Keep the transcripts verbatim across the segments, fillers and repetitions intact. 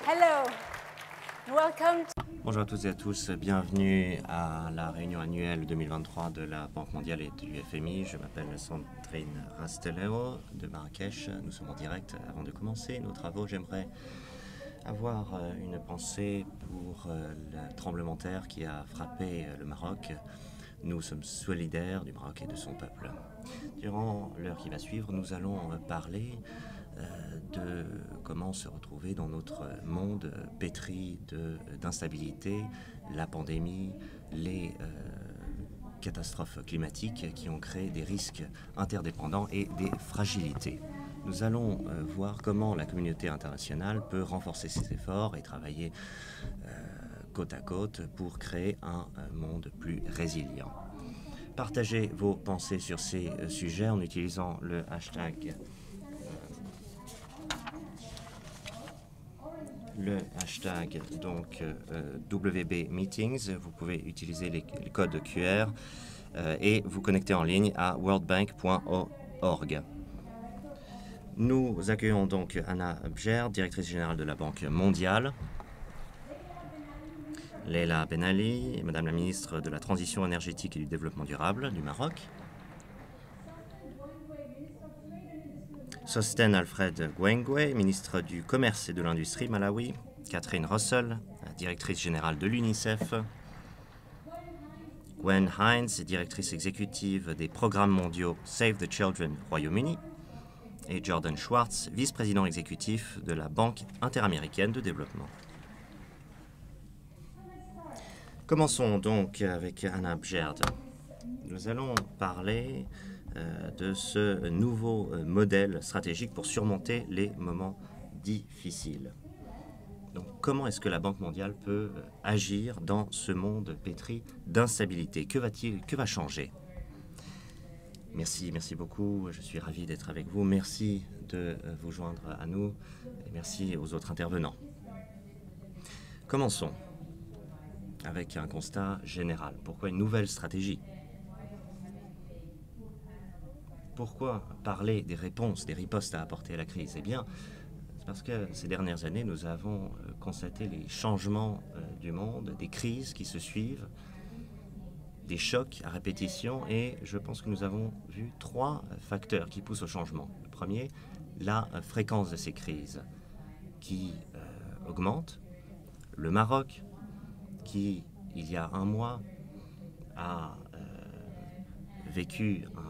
Hello. Welcome to... Bonjour à toutes et à tous, bienvenue à la réunion annuelle deux mille vingt-trois de la Banque mondiale et du F M I. Je m'appelle Sandrine Rasteleo de Marrakech. Nous sommes en direct. Avant de commencer nos travaux, j'aimerais avoir une pensée pour le tremblement de terre qui a frappé le Maroc. Nous sommes solidaires du Maroc et de son peuple. Durant l'heure qui va suivre, nous allons parler de comment se retrouver dans notre monde pétri d'instabilité, la pandémie, les euh, catastrophes climatiques qui ont créé des risques interdépendants et des fragilités. Nous allons euh, voir comment la communauté internationale peut renforcer ses efforts et travailler euh, côte à côte pour créer un euh, monde plus résilient. Partagez vos pensées sur ces euh, sujets en utilisant le hashtag le hashtag donc euh, W B Meetings. Vous pouvez utiliser les, les codes Q R euh, et vous connecter en ligne à world bank point org. Nous accueillons donc Anna Bjer, directrice générale de la Banque mondiale, Leila Ben Ali, Madame la ministre de la Transition énergétique et du Développement durable du Maroc, Sosten Alfred Gwengwe, ministre du Commerce et de l'Industrie Malawi, Catherine Russell, directrice générale de l'UNICEF, Gwen Hines, directrice exécutive des programmes mondiaux Save the Children Royaume-Uni, et Jordan Schwartz, vice-président exécutif de la Banque interaméricaine de développement. Commençons donc avec Anna Bjer. Nous allons parler euh, de ce nouveau euh, modèle stratégique pour surmonter les moments difficiles. Donc, comment est-ce que la Banque mondiale peut euh, agir dans ce monde pétri d'instabilité? Que va-t-il, que va changer? Merci, merci beaucoup. Je suis ravi d'être avec vous. Merci de euh, vous joindre à nous et merci aux autres intervenants. Commençons avec un constat général. Pourquoi une nouvelle stratégie? Pourquoi parler des réponses, des ripostes à apporter à la crise? Eh bien, c'est parce que ces dernières années, nous avons constaté les changements du monde, des crises qui se suivent, des chocs à répétition, et je pense que nous avons vu trois facteurs qui poussent au changement. Le premier, la fréquence de ces crises qui euh, augmente. Le Maroc, qui, il y a un mois, a euh, vécu un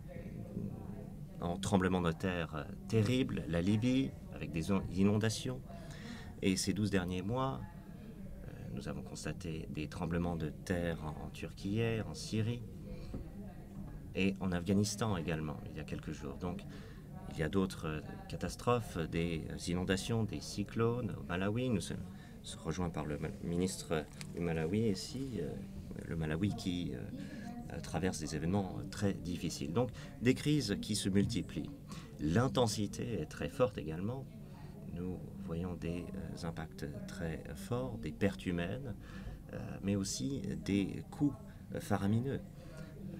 en tremblement de terre terrible, la Libye, avec des inondations. Et ces douze derniers mois, euh, nous avons constaté des tremblements de terre en, en Turquie hier, en Syrie, et en Afghanistan également, il y a quelques jours. Donc, il y a d'autres catastrophes, des inondations, des cyclones au Malawi. Nous sommes rejoints par le ministre du Malawi ici, euh, le Malawi qui... Euh, traverse des événements très difficiles. Donc, des crises qui se multiplient. L'intensité est très forte également. Nous voyons des euh, impacts très forts, des pertes humaines, euh, mais aussi des coûts euh, faramineux, euh,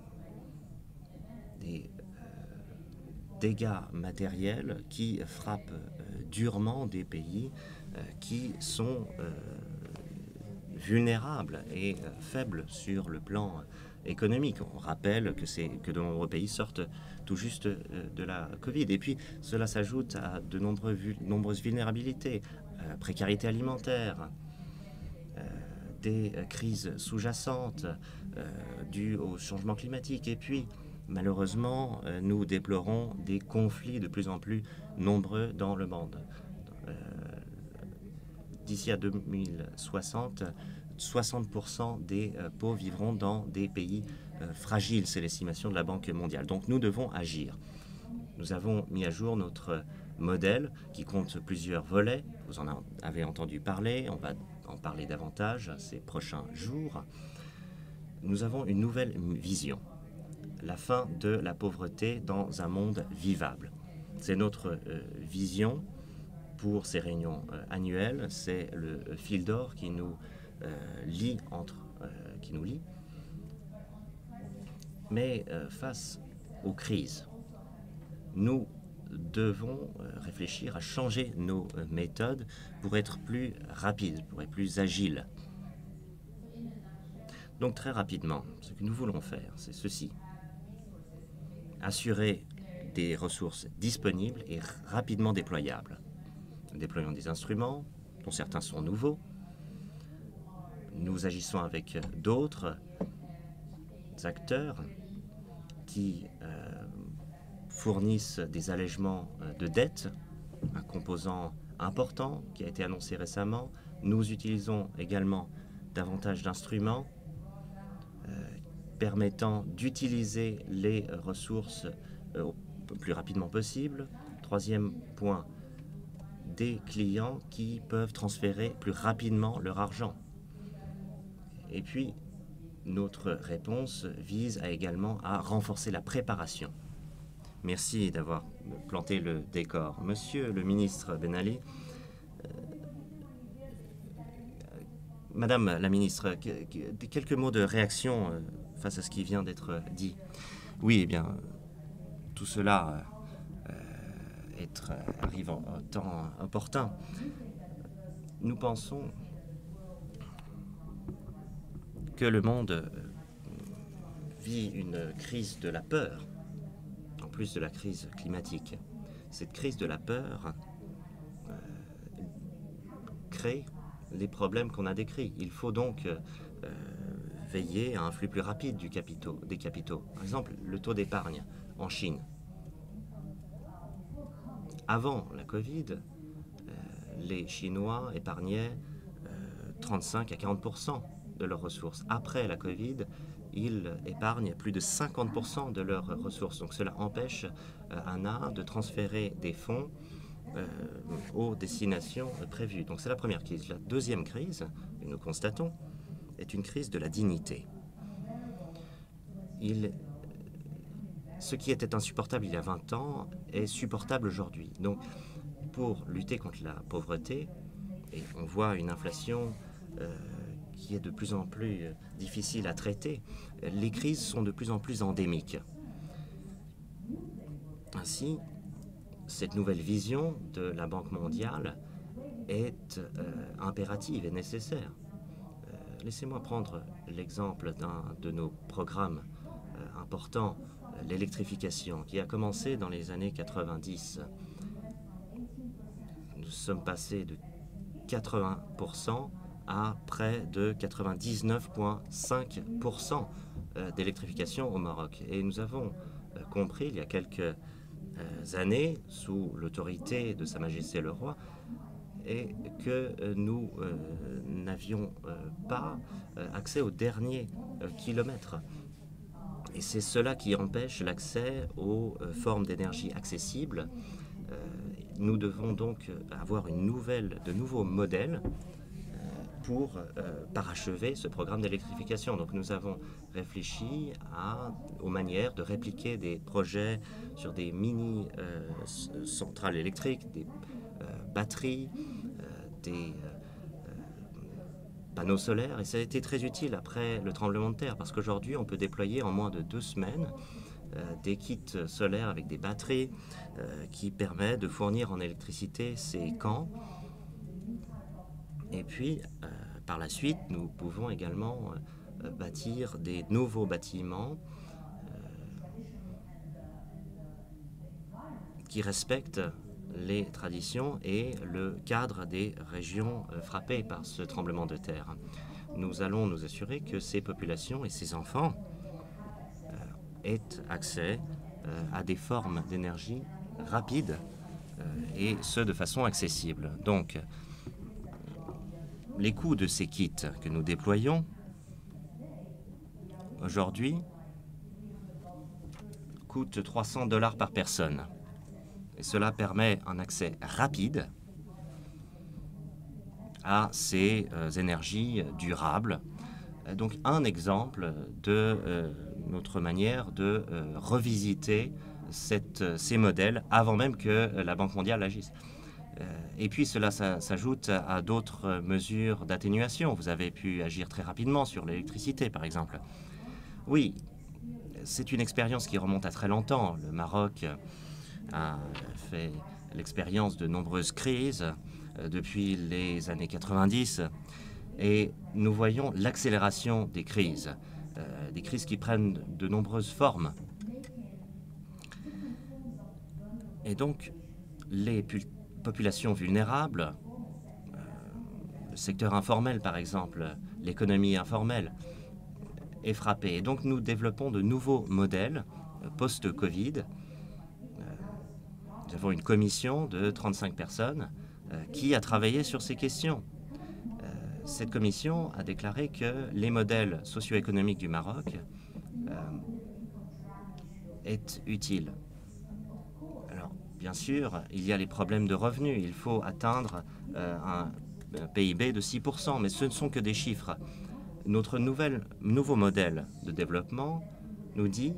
des euh, dégâts matériels qui frappent euh, durement des pays euh, qui sont euh, vulnérables et euh, faibles sur le plan économique. On rappelle que, c'est, que de nombreux pays sortent tout juste de la Covid. Et puis, cela s'ajoute à de nombreux, nombreuses vulnérabilités, euh, précarité alimentaire, euh, des crises sous-jacentes euh, dues au changement climatique. Et puis, malheureusement, euh, nous déplorons des conflits de plus en plus nombreux dans le monde. Euh, d'ici à deux mille soixante, soixante pour cent des euh, pauvres vivront dans des pays euh, fragiles, c'est l'estimation de la Banque mondiale. Donc nous devons agir. Nous avons mis à jour notre modèle qui compte plusieurs volets. Vous en avez entendu parler, on va en parler davantage ces prochains jours. Nous avons une nouvelle vision, la fin de la pauvreté dans un monde vivable. C'est notre euh, vision pour ces réunions euh, annuelles, c'est le euh, fil d'or qui nous Euh, lie entre, euh, qui nous lie. Mais euh, face aux crises, nous devons réfléchir à changer nos méthodes pour être plus rapides, pour être plus agiles. Donc très rapidement, ce que nous voulons faire, c'est ceci. Assurer des ressources disponibles et rapidement déployables. Nous déployons des instruments, dont certains sont nouveaux. Nous agissons avec d'autres acteurs qui euh, fournissent des allègements de dettes, un composant important qui a été annoncé récemment. Nous utilisons également davantage d'instruments euh, permettant d'utiliser les ressources euh, au plus rapidement possible. Troisième point, des clients qui peuvent transférer plus rapidement leur argent. Et puis, notre réponse vise à également à renforcer la préparation. Merci d'avoir planté le décor. Monsieur le ministre Ben Ali, euh, Madame la ministre, que, que, quelques mots de réaction euh, face à ce qui vient d'être dit. Oui, eh bien, tout cela euh, être, arrive en, en temps opportun. Nous pensons que le monde vit une crise de la peur, en plus de la crise climatique. Cette crise de la peur euh, crée les problèmes qu'on a décrits. Il faut donc euh, veiller à un flux plus rapide du capitaux, des capitaux. Par exemple, le taux d'épargne en Chine. Avant la Covid, euh, les Chinois épargnaient euh, trente-cinq à quarante pour cent de leurs ressources. Après la Covid, ils épargnent plus de cinquante pour cent de leurs ressources. Donc cela empêche euh, ANA de transférer des fonds euh, aux destinations prévues. Donc c'est la première crise. La deuxième crise, que nous constatons, est une crise de la dignité. Il, ce qui était insupportable il y a vingt ans est supportable aujourd'hui. Donc pour lutter contre la pauvreté, et on voit une inflation euh, qui est de plus en plus difficile à traiter, les crises sont de plus en plus endémiques. Ainsi, cette nouvelle vision de la Banque mondiale est euh, impérative et nécessaire. Euh, laissez-moi prendre l'exemple d'un de nos programmes euh, importants, l'électrification, qui a commencé dans les années quatre-vingt-dix. Nous sommes passés de quatre-vingts pour cent à près de quatre-vingt-dix-neuf virgule cinq pour cent d'électrification au Maroc. Et nous avons compris il y a quelques années, sous l'autorité de Sa Majesté le Roi, et que nous euh, n'avions euh, pas accès aux derniers euh, kilomètres. Et c'est cela qui empêche l'accès aux euh, formes d'énergie accessibles. Euh, nous devons donc avoir une nouvelle, de nouveaux modèles pour euh, parachever ce programme d'électrification. Donc nous avons réfléchi à, aux manières de répliquer des projets sur des mini-centrales euh, électriques, des euh, batteries, euh, des euh, panneaux solaires. Et ça a été très utile après le tremblement de terre, parce qu'aujourd'hui, on peut déployer en moins de deux semaines euh, des kits solaires avec des batteries euh, qui permettent de fournir en électricité ces camps. Et puis, euh, par la suite, nous pouvons également euh, bâtir des nouveaux bâtiments euh, qui respectent les traditions et le cadre des régions euh, frappées par ce tremblement de terre. Nous allons nous assurer que ces populations et ces enfants euh, aient accès euh, à des formes d'énergie rapides euh, et ce, de façon accessible. Donc, les coûts de ces kits que nous déployons aujourd'hui coûtent trois cents dollars par personne. Et cela permet un accès rapide à ces euh, énergies durables. Donc un exemple de euh, notre manière de euh, revisiter cette, ces modèles avant même que la Banque mondiale agisse. Et puis cela s'ajoute à d'autres mesures d'atténuation. Vous avez pu agir très rapidement sur l'électricité, par exemple. Oui, c'est une expérience qui remonte à très longtemps. Le Maroc a fait l'expérience de nombreuses crises euh, depuis les années quatre-vingt-dix et nous voyons l'accélération des crises, euh, des crises qui prennent de nombreuses formes. Et donc, les populations vulnérables, euh, le secteur informel par exemple, l'économie informelle, est frappée. Et donc, nous développons de nouveaux modèles euh, post-Covid. Euh, nous avons une commission de trente-cinq personnes euh, qui a travaillé sur ces questions. Euh, cette commission a déclaré que les modèles socio-économiques du Maroc euh, est utile. Alors, bien sûr, il y a les problèmes de revenus. Il faut atteindre euh, un, un P I B de six pour cent, mais ce ne sont que des chiffres. Notre nouvelle, nouveau modèle de développement nous dit,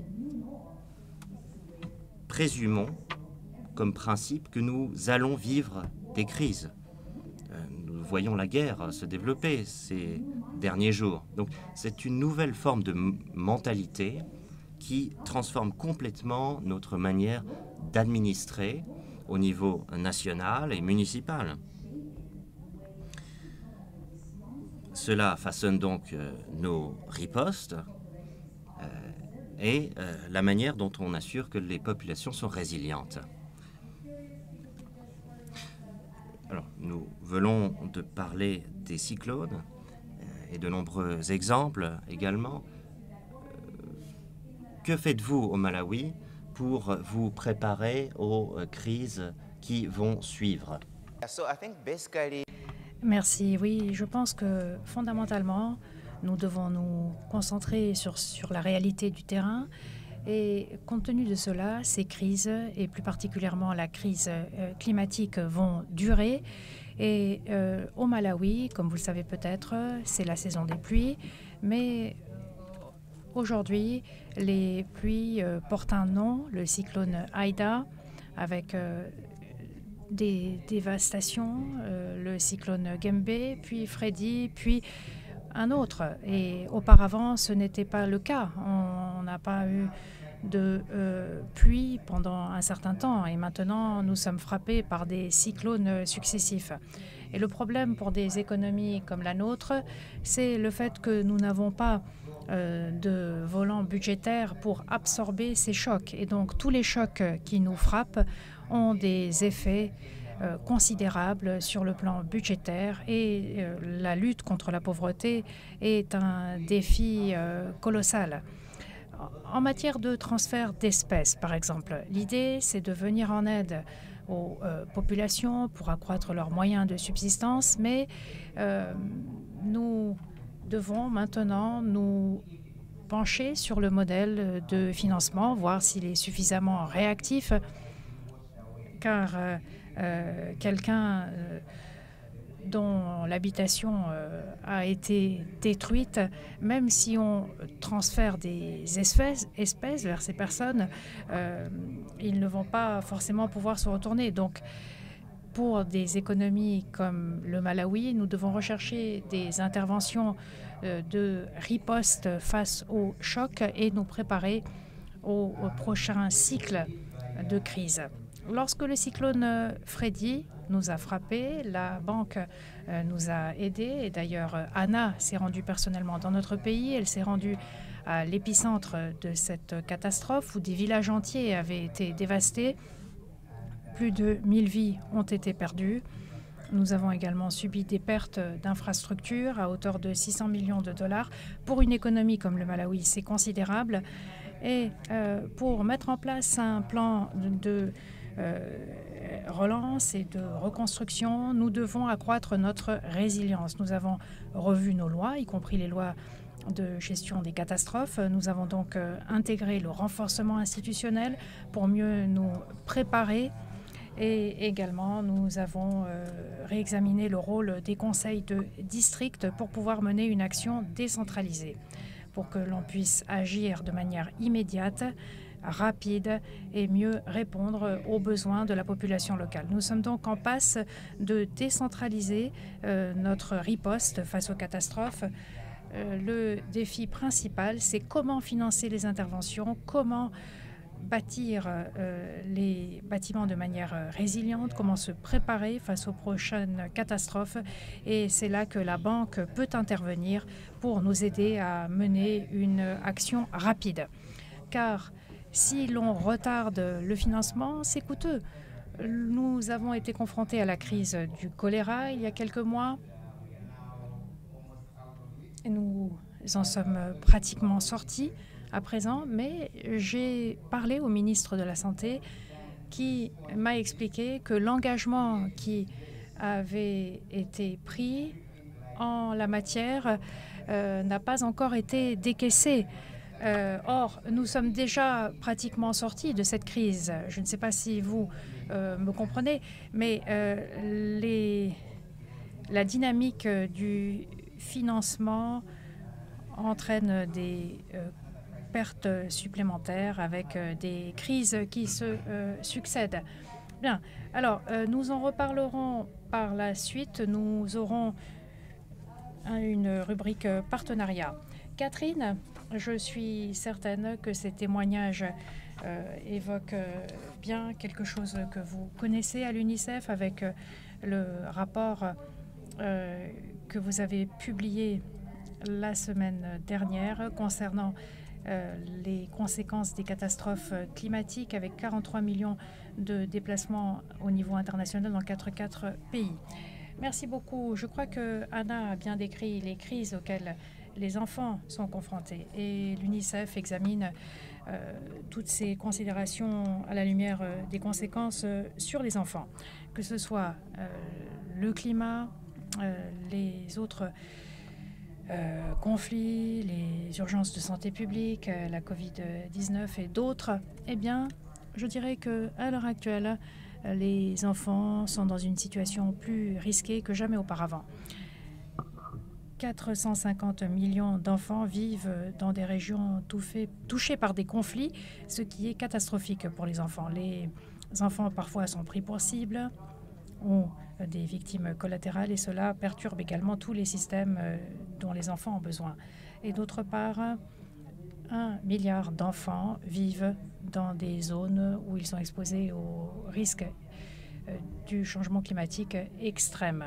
présumons comme principe que nous allons vivre des crises. Euh, nous voyons la guerre se développer ces derniers jours. Donc c'est une nouvelle forme de mentalité qui transforme complètement notre manière d'administrer au niveau national et municipal. Cela façonne donc euh, nos ripostes euh, et euh, la manière dont on assure que les populations sont résilientes. Alors, nous venons de parler des cyclones euh, et de nombreux exemples également. Euh, que faites-vous au Malawi pour vous préparer aux euh, crises qui vont suivre? So I think basically Merci. Oui, je pense que fondamentalement, nous devons nous concentrer sur, sur la réalité du terrain. Et compte tenu de cela, ces crises, et plus particulièrement la crise euh, climatique, vont durer. Et euh, au Malawi, comme vous le savez peut-être, c'est la saison des pluies. Mais aujourd'hui, les pluies euh, portent un nom, le cyclone Aida, avec euh, des dévastations, euh, le cyclone Gembe, puis Freddy, puis un autre. Et auparavant, ce n'était pas le cas. On n'a pas eu de euh, pluie pendant un certain temps. Et maintenant, nous sommes frappés par des cyclones successifs. Et le problème pour des économies comme la nôtre, c'est le fait que nous n'avons pas euh, de volant budgétaire pour absorber ces chocs. Et donc, tous les chocs qui nous frappent ont des effets euh, considérables sur le plan budgétaire et euh, la lutte contre la pauvreté est un défi euh, colossal. En matière de transfert d'espèces, par exemple, l'idée c'est de venir en aide aux euh, populations pour accroître leurs moyens de subsistance, mais euh, nous devons maintenant nous pencher sur le modèle de financement, voir s'il est suffisamment réactif, car euh, euh, quelqu'un euh, dont l'habitation euh, a été détruite, même si on transfère des espèces, espèces vers ces personnes, euh, ils ne vont pas forcément pouvoir se retourner. Donc, pour des économies comme le Malawi, nous devons rechercher des interventions euh, de riposte face aux chocs et nous préparer au, au prochain cycle de crise. Lorsque le cyclone Freddy nous a frappés, la banque euh, nous a aidés. Et d'ailleurs, Anna s'est rendue personnellement dans notre pays. Elle s'est rendue à l'épicentre de cette catastrophe où des villages entiers avaient été dévastés. Plus de mille vies ont été perdues. Nous avons également subi des pertes d'infrastructures à hauteur de six cents millions de dollars. Pour une économie comme le Malawi, c'est considérable. Et euh, pour mettre en place un plan de, de euh, relance et de reconstruction, nous devons accroître notre résilience. Nous avons revu nos lois, y compris les lois de gestion des catastrophes. Nous avons donc euh, intégré le renforcement institutionnel pour mieux nous préparer. Et également, nous avons euh, réexaminé le rôle des conseils de district pour pouvoir mener une action décentralisée, pour que l'on puisse agir de manière immédiate, rapide et mieux répondre aux besoins de la population locale. Nous sommes donc en passe de décentraliser euh, notre riposte face aux catastrophes. Euh, le défi principal, c'est comment financer les interventions, comment bâtir euh, les bâtiments de manière euh, résiliente, comment se préparer face aux prochaines catastrophes. Et c'est là que la banque peut intervenir pour nous aider à mener une action rapide. Car si l'on retarde le financement, c'est coûteux. Nous avons été confrontés à la crise du choléra il y a quelques mois. Nous en sommes pratiquement sortis à présent, mais j'ai parlé au ministre de la Santé qui m'a expliqué que l'engagement qui avait été pris en la matière euh, n'a pas encore été décaissé. Euh, or, nous sommes déjà pratiquement sortis de cette crise. Je ne sais pas si vous euh, me comprenez, mais euh, les, la dynamique du financement entraîne des euh, pertes supplémentaires avec euh, des crises qui se euh, succèdent. Bien, alors euh, nous en reparlerons par la suite. Nous aurons une rubrique partenariat. Catherine, je suis certaine que ces témoignages euh, évoquent bien quelque chose que vous connaissez à l'UNICEF avec le rapport euh, que vous avez publié la semaine dernière concernant euh, les conséquences des catastrophes climatiques avec quarante-trois millions de déplacements au niveau international dans quarante-quatre pays. Merci beaucoup. Je crois que Anna a bien décrit les crises auxquelles les enfants sont confrontés et l'UNICEF examine euh, toutes ces considérations à la lumière euh, des conséquences euh, sur les enfants, que ce soit euh, le climat, euh, les autres euh, conflits, les urgences de santé publique, euh, la covid dix-neuf et d'autres. Eh bien, je dirais qu'à l'heure actuelle, les enfants sont dans une situation plus risquée que jamais auparavant. quatre cent cinquante millions d'enfants vivent dans des régions touchées par des conflits, ce qui est catastrophique pour les enfants. Les enfants parfois sont pris pour cible, ont des victimes collatérales et cela perturbe également tous les systèmes dont les enfants ont besoin. Et d'autre part, un milliard d'enfants vivent dans des zones où ils sont exposés au risque du changement climatique extrême.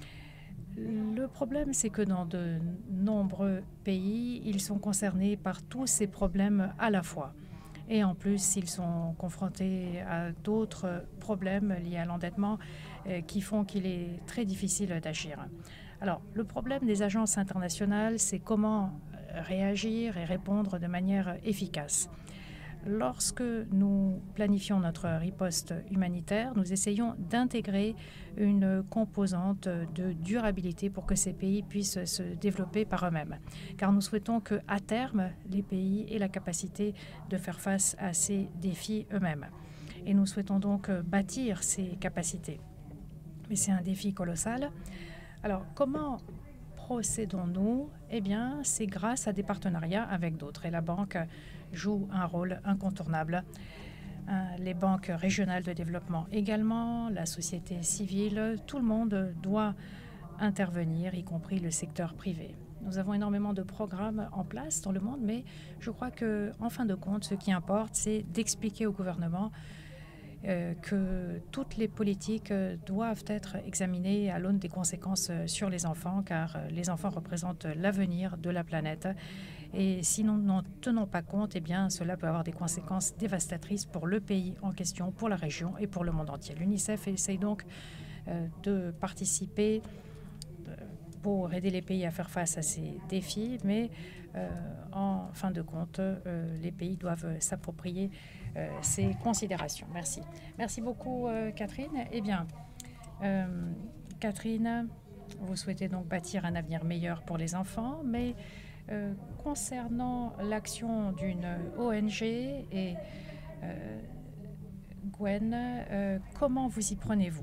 Le problème, c'est que dans de nombreux pays, ils sont concernés par tous ces problèmes à la fois. Et en plus, ils sont confrontés à d'autres problèmes liés à l'endettement euh, qui font qu'il est très difficile d'agir. Alors, le problème des agences internationales, c'est comment réagir et répondre de manière efficace. Lorsque nous planifions notre riposte humanitaire, nous essayons d'intégrer une composante de durabilité pour que ces pays puissent se développer par eux-mêmes. Car nous souhaitons qu'à terme, les pays aient la capacité de faire face à ces défis eux-mêmes. Et nous souhaitons donc bâtir ces capacités. Mais c'est un défi colossal. Alors, comment procédons-nous? Eh bien, c'est grâce à des partenariats avec d'autres. Et la banque joue un rôle incontournable. Les banques régionales de développement également, la société civile, tout le monde doit intervenir, y compris le secteur privé. Nous avons énormément de programmes en place dans le monde, mais je crois qu'en fin de compte, ce qui importe, c'est d'expliquer au gouvernement euh, que toutes les politiques doivent être examinées à l'aune des conséquences sur les enfants, car les enfants représentent l'avenir de la planète. Et si nous n'en tenons pas compte, eh bien, cela peut avoir des conséquences dévastatrices pour le pays en question, pour la région et pour le monde entier. L'UNICEF essaye donc euh, de participer euh, pour aider les pays à faire face à ces défis, mais euh, en fin de compte, euh, les pays doivent s'approprier euh, ces considérations. Merci. Merci beaucoup, euh, Catherine. Eh bien, euh, Catherine, vous souhaitez donc bâtir un avenir meilleur pour les enfants, mais Euh, concernant l'action d'une O N G et euh, Gwen, euh, comment vous y prenez-vous?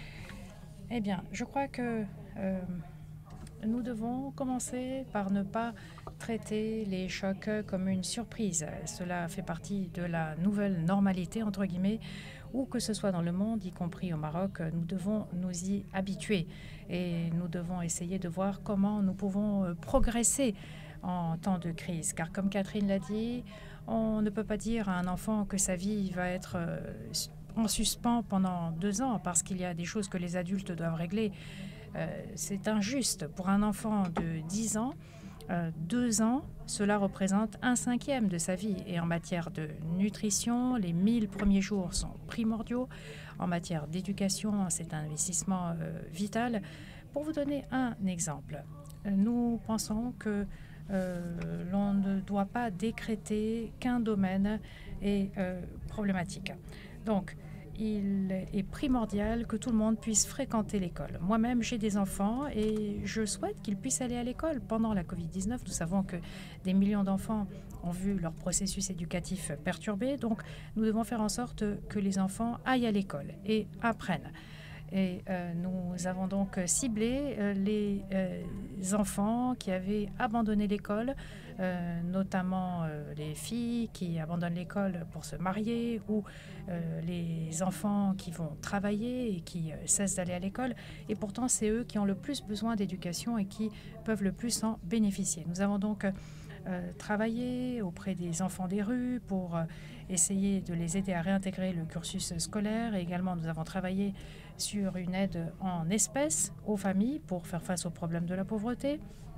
Eh bien, je crois que euh, nous devons commencer par ne pas traiter les chocs comme une surprise. Cela fait partie de la nouvelle normalité, entre guillemets, où que ce soit dans le monde, y compris au Maroc, nous devons nous y habituer. Et nous devons essayer de voir comment nous pouvons progresser en temps de crise. Car comme Catherine l'a dit, On ne peut pas dire à un enfant que sa vie va être euh, en suspens pendant deux ans parce qu'il y a des choses que les adultes doivent régler. Euh, c'est injuste. Pour un enfant de dix ans, euh, deux ans, cela représente un cinquième de sa vie. Et en matière de nutrition, les mille premiers jours sont primordiaux. En matière d'éducation, c'est un investissement euh, vital. Pour vous donner un exemple, nous pensons que euh, l'on ne doit pas décréter qu'un domaine est euh, problématique. Donc, il est primordial que tout le monde puisse fréquenter l'école. Moi-même, j'ai des enfants et je souhaite qu'ils puissent aller à l'école. Pendant la covid dix-neuf, nous savons que des millions d'enfants ont vu leur processus éducatif perturbé. Donc, nous devons faire en sorte que les enfants aillent à l'école et apprennent. Et euh, nous avons donc ciblé euh, les euh, enfants qui avaient abandonné l'école, euh, notamment euh, les filles qui abandonnent l'école pour se marier ou euh, les enfants qui vont travailler et qui euh, cessent d'aller à l'école. Et pourtant, c'est eux qui ont le plus besoin d'éducation et qui peuvent le plus en bénéficier. Nous avons donc euh, travaillé auprès des enfants des rues pour euh, essayer de les aider à réintégrer le cursus scolaire. Et également, nous avons travaillé sur une aide en espèces aux familles pour faire face aux problèmes de la pauvreté,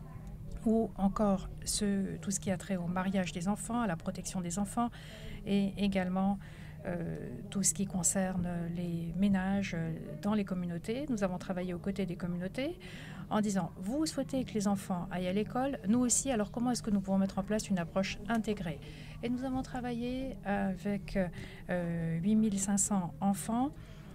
ou encore ce, tout ce qui a trait au mariage des enfants, à la protection des enfants, et également euh, tout ce qui concerne les ménages dans les communautés. Nous avons travaillé aux côtés des communautés en disant « Vous souhaitez que les enfants aillent à l'école, nous aussi, alors comment est-ce que nous pouvons mettre en place une approche intégrée ?» Et nous avons travaillé avec euh, huit mille cinq cents enfants,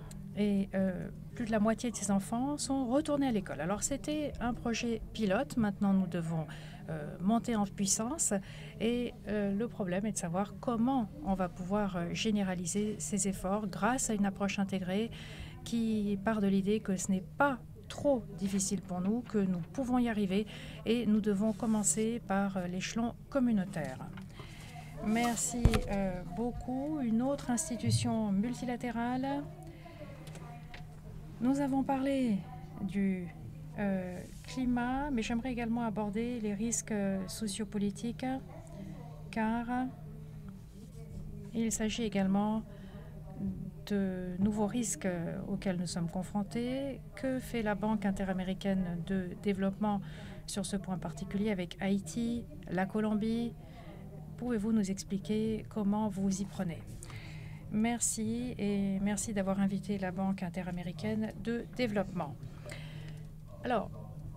et euh, plus de la moitié de ces enfants sont retournés à l'école. Alors c'était un projet pilote, maintenant nous devons euh, monter en puissance et euh, le problème est de savoir comment on va pouvoir euh, généraliser ces efforts grâce à une approche intégrée qui part de l'idée que ce n'est pas trop difficile pour nous, que nous pouvons y arriver et nous devons commencer par euh, l'échelon communautaire. Merci euh, beaucoup. Une autre institution multilatérale. Nous avons parlé du euh, climat, mais j'aimerais également aborder les risques sociopolitiques, car il s'agit également de nouveaux risques auxquels nous sommes confrontés. Que fait la Banque interaméricaine de développement sur ce point particulier avec Haïti, la Colombie? Pouvez-vous nous expliquer comment vous y prenez? Merci et merci d'avoir invité la Banque interaméricaine de développement. Alors,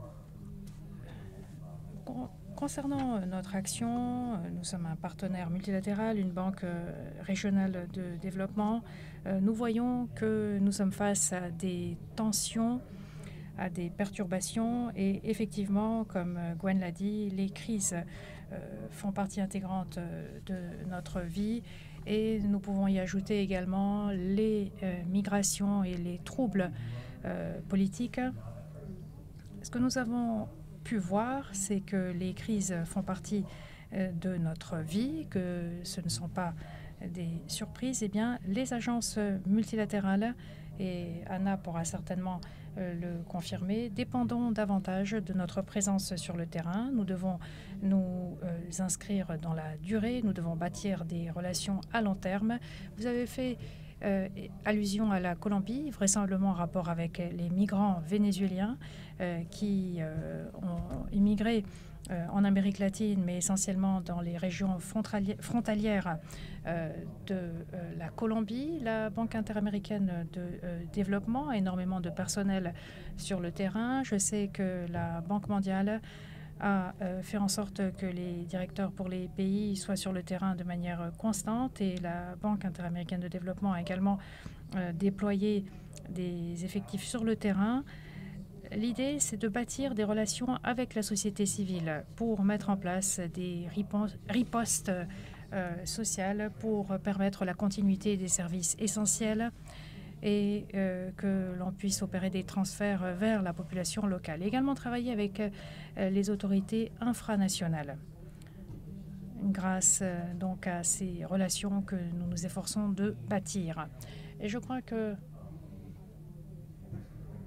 con concernant notre action, nous sommes un partenaire multilatéral, une banque régionale de développement. Nous voyons que nous sommes face à des tensions, à des perturbations et effectivement, comme Gwen l'a dit, les crises font partie intégrante de notre vie. Et nous pouvons y ajouter également les euh, migrations et les troubles euh, politiques. Ce que nous avons pu voir, c'est que les crises font partie euh, de notre vie, que ce ne sont pas des surprises. Eh bien, les agences multilatérales, et Anna pourra certainement euh, le confirmer, dépendons davantage de notre présence sur le terrain. Nous devons nous euh, inscrire dans la durée, nous devons bâtir des relations à long terme. Vous avez fait euh, allusion à la Colombie, vraisemblablement en rapport avec les migrants vénézuéliens euh, qui euh, ont immigré euh, en Amérique latine, mais essentiellement dans les régions frontalières, frontalières euh, de euh, la Colombie. La Banque interaméricaine de euh, développement a énormément de personnel sur le terrain. Je sais que la Banque mondiale a euh, fait en sorte que les directeurs pour les pays soient sur le terrain de manière constante et la Banque interaméricaine de développement a également euh, déployé des effectifs sur le terrain. L'idée, c'est de bâtir des relations avec la société civile pour mettre en place des ripostes euh, sociales pour permettre la continuité des services essentiels et euh, que l'on puisse opérer des transferts vers la population locale. Et également travailler avec euh, les autorités infranationales grâce euh, donc à ces relations que nous nous efforçons de bâtir. Et je crois que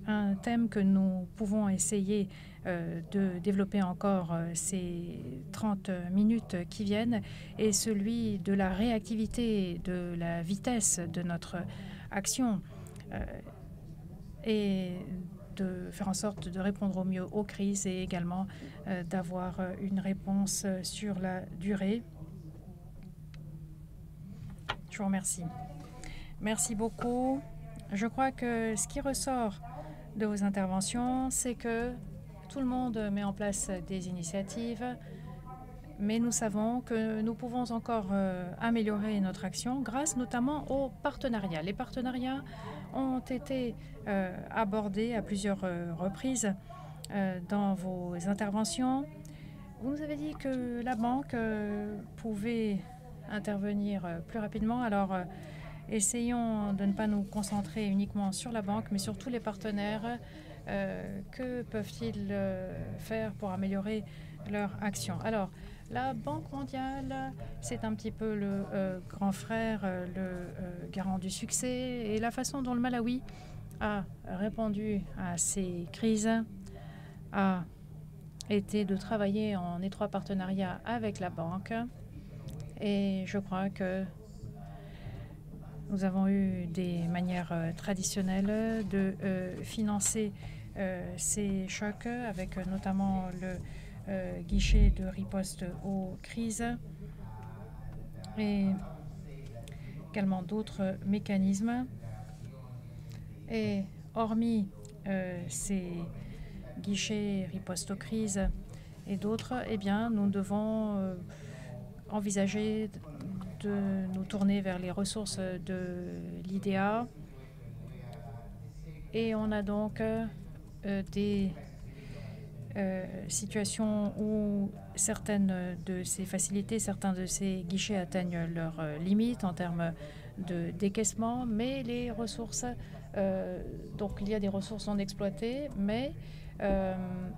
un thème que nous pouvons essayer euh, de développer encore euh, ces trente minutes qui viennent est celui de la réactivité, de la vitesse de notre action euh, et de faire en sorte de répondre au mieux aux crises et également euh, d'avoir une réponse sur la durée. Je vous remercie. Merci beaucoup. Je crois que ce qui ressort de vos interventions, c'est que tout le monde met en place des initiatives, mais nous savons que nous pouvons encore euh, améliorer notre action grâce notamment aux partenariats. Les partenariats ont été euh, abordés à plusieurs euh, reprises euh, dans vos interventions. Vous nous avez dit que la banque euh, pouvait intervenir euh, plus rapidement. Alors, euh, essayons de ne pas nous concentrer uniquement sur la banque, mais sur tous les partenaires. Euh, que peuvent-ils euh, faire pour améliorer leur action? Alors, la Banque mondiale, c'est un petit peu le euh, grand frère, euh, le euh, garant du succès. Et la façon dont le Malawi a répondu à ces crises a été de travailler en étroit partenariat avec la banque. Et je crois que nous avons eu des manières euh, traditionnelles de euh, financer euh, ces chocs, avec euh, notamment le euh, guichet de riposte aux crises et également d'autres mécanismes. Et hormis euh, ces guichets riposte aux crises et d'autres, eh bien, nous devons euh, envisager de nous tourner vers les ressources de l'I D A. Et on a donc euh, des euh, situations où certaines de ces facilités, certains de ces guichets atteignent leurs euh, limites en termes de décaissement, mais les ressources, euh, donc il y a des ressources non exploitées, mais euh,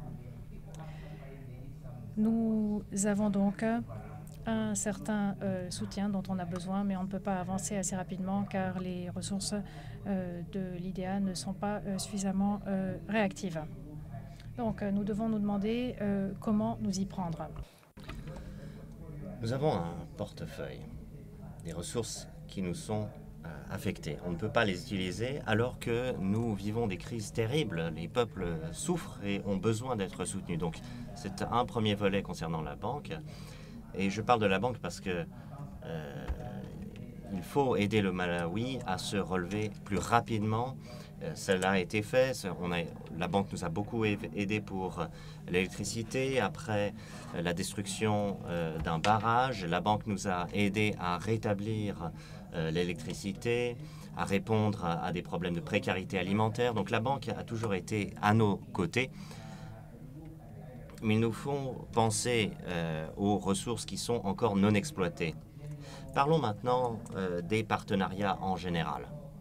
nous avons donc un certain euh, soutien dont on a besoin, mais on ne peut pas avancer assez rapidement car les ressources euh, de l'I D A ne sont pas euh, suffisamment euh, réactives. Donc, euh, nous devons nous demander euh, comment nous y prendre. Nous avons un portefeuille, des ressources qui nous sont euh, affectées. On ne peut pas les utiliser alors que nous vivons des crises terribles. Les peuples souffrent et ont besoin d'être soutenus. Donc, c'est un premier volet concernant la banque. Et je parle de la banque parce que euh, il faut aider le Malawi à se relever plus rapidement. Euh, cela a été fait. On a, la banque nous a beaucoup aidé pour l'électricité. Après euh, la destruction euh, d'un barrage, la banque nous a aidé à rétablir euh, l'électricité, à répondre à, à des problèmes de précarité alimentaire. Donc la banque a toujours été à nos côtés. Mais il nous faut penser euh, aux ressources qui sont encore non exploitées. Parlons maintenant euh, des partenariats en général.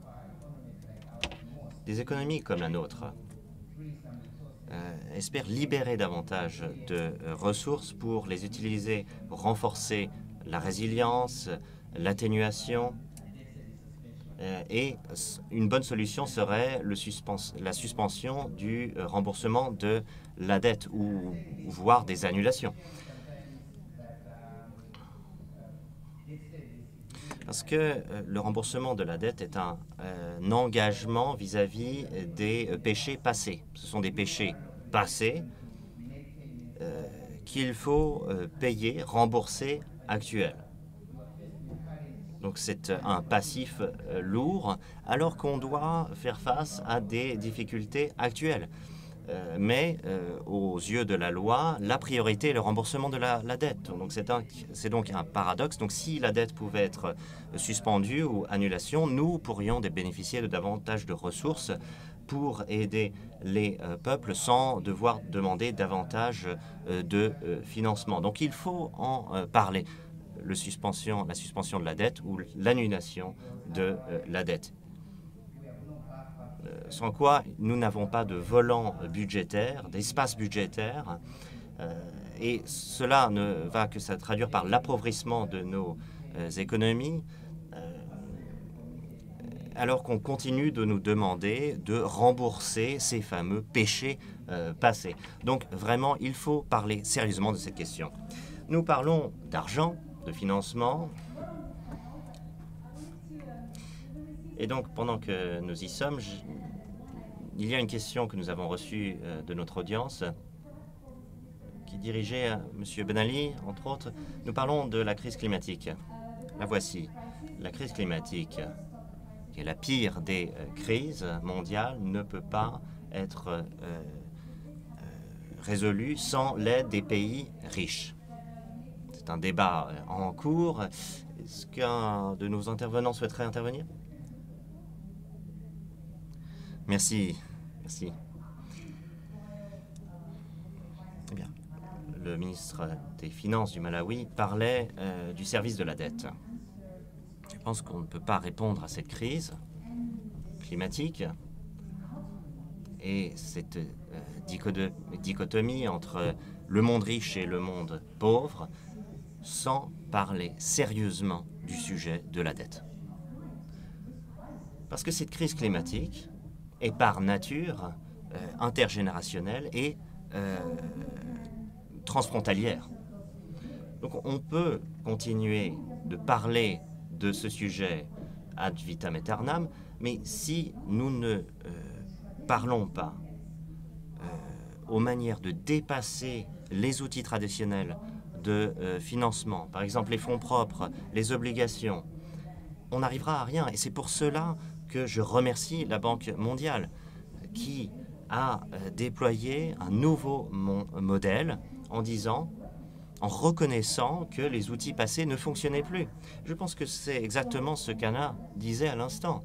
Des économies comme la nôtre euh, espèrent libérer davantage de euh, ressources pour les utiliser pour renforcer la résilience, l'atténuation. Euh, et une bonne solution serait le suspens la suspension du euh, remboursement de la dette ou voire des annulations. Parce que euh, le remboursement de la dette est un, euh, un engagement vis-à-vis des euh, péchés passés. Ce sont des péchés passés euh, qu'il faut euh, payer, rembourser actuels. Donc c'est un passif euh, lourd, alors qu'on doit faire face à des difficultés actuelles. Euh, mais euh, aux yeux de la loi, la priorité est le remboursement de la, la dette. Donc c'est donc un paradoxe. Donc si la dette pouvait être suspendue ou annulation, nous pourrions bénéficier de davantage de ressources pour aider les euh, peuples sans devoir demander davantage euh, de euh, financement. Donc il faut en euh, parler. Le suspension, la suspension de la dette ou l'annulation de euh, la dette. Euh, sans quoi nous n'avons pas de volant budgétaire, d'espace budgétaire, euh, et cela ne va que ça traduire par l'appauvrissement de nos euh, économies. Euh, alors qu'on continue de nous demander de rembourser ces fameux péchés euh, passés. Donc vraiment, il faut parler sérieusement de cette question. Nous parlons d'argent, de financement. Et donc, pendant que nous y sommes, je... il y a une question que nous avons reçue euh, de notre audience qui dirigeait à M. Ben Ali, entre autres. Nous parlons de la crise climatique. La voici. La crise climatique, qui est la pire des euh, crises mondiales, ne peut pas être euh, euh, résolue sans l'aide des pays riches. C'est un débat euh, en cours. Est-ce qu'un de nos intervenants souhaiterait intervenir? Merci. Merci. Eh bien, le ministre des Finances du Malawi parlait euh, du service de la dette. Je pense qu'on ne peut pas répondre à cette crise climatique et cette euh, dichotomie entre le monde riche et le monde pauvre sans parler sérieusement du sujet de la dette. Parce que cette crise climatique est par nature euh, intergénérationnelle et euh, transfrontalière. Donc on peut continuer de parler de ce sujet ad vitam aeternam, mais si nous ne euh, parlons pas euh, aux manières de dépasser les outils traditionnels de euh, financement, par exemple les fonds propres, les obligations, on n'arrivera à rien. Et c'est pour cela que je remercie la Banque mondiale qui a euh, déployé un nouveau mon modèle en disant, en reconnaissant que les outils passés ne fonctionnaient plus. Je pense que c'est exactement ce qu'Anna disait à l'instant.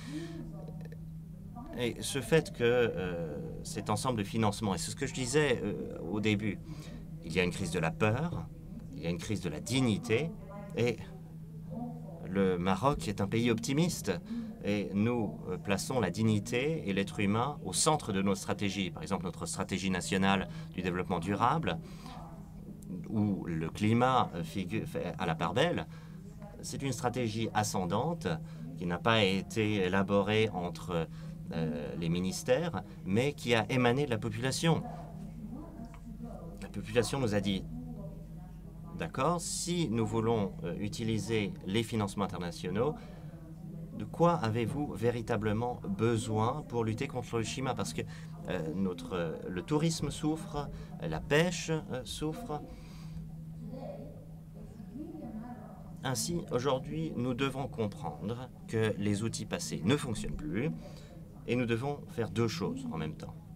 Et ce fait que euh, cet ensemble de financement, et c'est ce que je disais euh, au début, il y a une crise de la peur, il y a une crise de la dignité, et le Maroc est un pays optimiste, et nous euh, plaçons la dignité et l'être humain au centre de nos stratégies. Par exemple, notre stratégie nationale du développement durable, où le climat figure à la part belle, c'est une stratégie ascendante qui n'a pas été élaborée entre euh, les ministères, mais qui a émané de la population. La population nous a dit, d'accord, si nous voulons euh, utiliser les financements internationaux, de quoi avez-vous véritablement besoin pour lutter contre le climat? Parce que euh, notre, euh, le tourisme souffre, la pêche euh, souffre. Ainsi, aujourd'hui, nous devons comprendre que les outils passés ne fonctionnent plus et nous devons faire deux choses en même temps.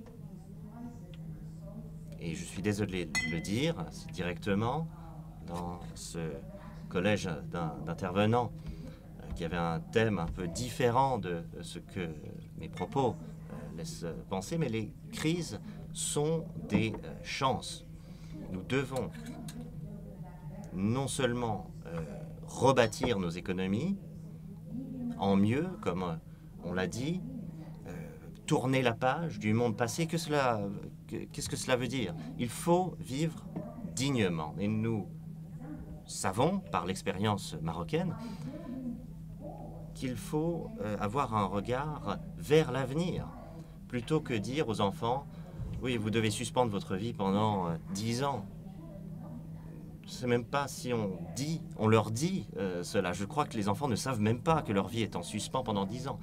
Et je suis désolé de le dire directement, dans ce collège d'intervenants qui avait un thème un peu différent de ce que mes propos euh, laissent penser, mais les crises sont des euh, chances. Nous devons non seulement euh, rebâtir nos économies en mieux, comme euh, on l'a dit, euh, tourner la page du monde passé. Que cela, qu'est-ce que cela veut dire? Il faut vivre dignement. Et nous savons, par l'expérience marocaine, qu'il faut euh, avoir un regard vers l'avenir, plutôt que dire aux enfants « Oui, vous devez suspendre votre vie pendant euh, dix ans ». Je ne sais même pas si on dit, on leur dit euh, cela. Je crois que les enfants ne savent même pas que leur vie est en suspens pendant dix ans.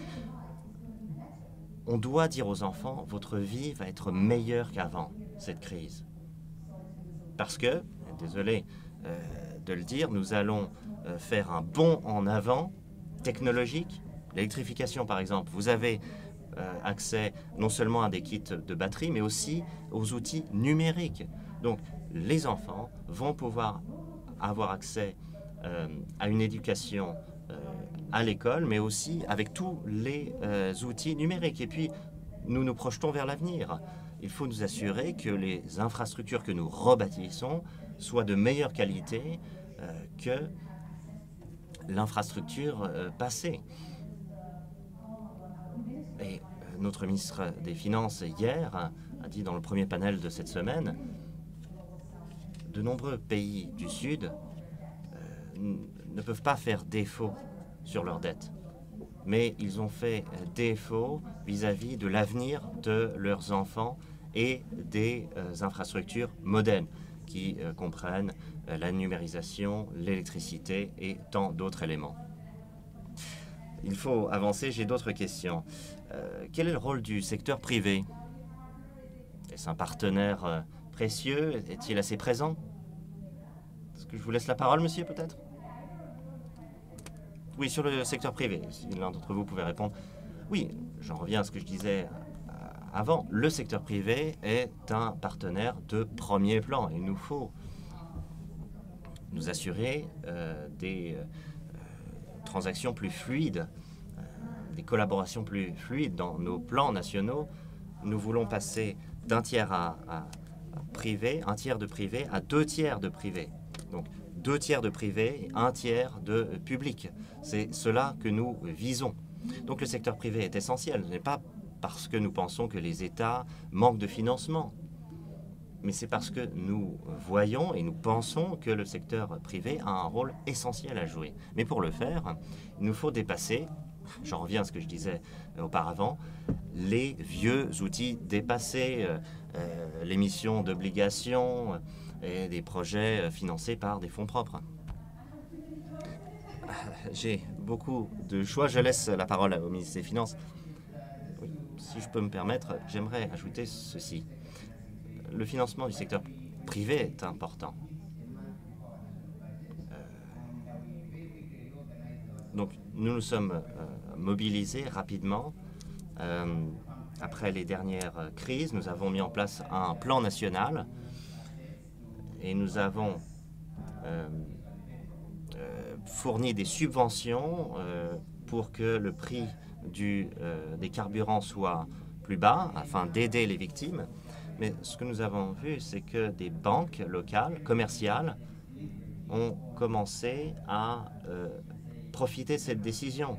On doit dire aux enfants « Votre vie va être meilleure qu'avant cette crise ». Parce que, désolé euh, de le dire, nous allons euh, faire un bond en avant technologique, l'électrification par exemple. Vous avez euh, accès non seulement à des kits de batterie, mais aussi aux outils numériques. Donc, les enfants vont pouvoir avoir accès euh, à une éducation euh, à l'école, mais aussi avec tous les euh, outils numériques. Et puis, nous nous projetons vers l'avenir. Il faut nous assurer que les infrastructures que nous rebâtissons soient de meilleure qualité euh, que l'infrastructure euh, passée. Et euh, notre ministre des Finances, hier, a, a dit dans le premier panel de cette semaine, de nombreux pays du Sud euh, ne peuvent pas faire défaut sur leurs dettes. mais ils ont fait défaut vis-à-vis de l'avenir de leurs enfants et des euh, infrastructures modernes qui euh, comprennent euh, la numérisation, l'électricité et tant d'autres éléments. Il faut avancer, j'ai d'autres questions. Euh, quel est le rôle du secteur privé? Est-ce un partenaire euh, précieux? Est-il assez présent? Est-ce que je vous laisse la parole, monsieur, peut-être? Oui, sur le secteur privé, si l'un d'entre vous pouvait répondre. Oui, j'en reviens à ce que je disais avant. Le secteur privé est un partenaire de premier plan. Il nous faut nous assurer euh, des euh, transactions plus fluides, euh, des collaborations plus fluides dans nos plans nationaux. Nous voulons passer d'un tiers à, à, à privé, un tiers de privé à deux tiers de privé. Donc, deux tiers de privé et un tiers de public. C'est cela que nous visons. Donc le secteur privé est essentiel. Ce n'est pas parce que nous pensons que les États manquent de financement, mais c'est parce que nous voyons et nous pensons que le secteur privé a un rôle essentiel à jouer. Mais pour le faire, il nous faut dépasser, j'en reviens à ce que je disais auparavant, les vieux outils dépassés, euh, euh, l'émission d'obligations, et des projets financés par des fonds propres. J'ai beaucoup de choix. Je laisse la parole au ministre des Finances. Oui, si je peux me permettre, j'aimerais ajouter ceci. Le financement du secteur privé est important. Euh, donc, nous nous sommes euh, mobilisés rapidement. Euh, après les dernières crises, nous avons mis en place un plan national. Et nous avons euh, euh, fourni des subventions euh, pour que le prix du, euh, des carburants soit plus bas, afin d'aider les victimes. Mais ce que nous avons vu, c'est que des banques locales, commerciales, ont commencé à euh, profiter de cette décision.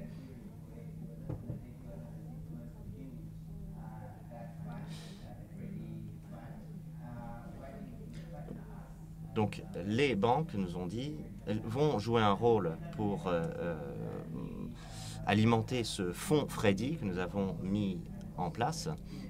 Donc, les banques nous ont dit, elles vont jouer un rôle pour euh, euh, alimenter ce fonds Freddy que nous avons mis en place.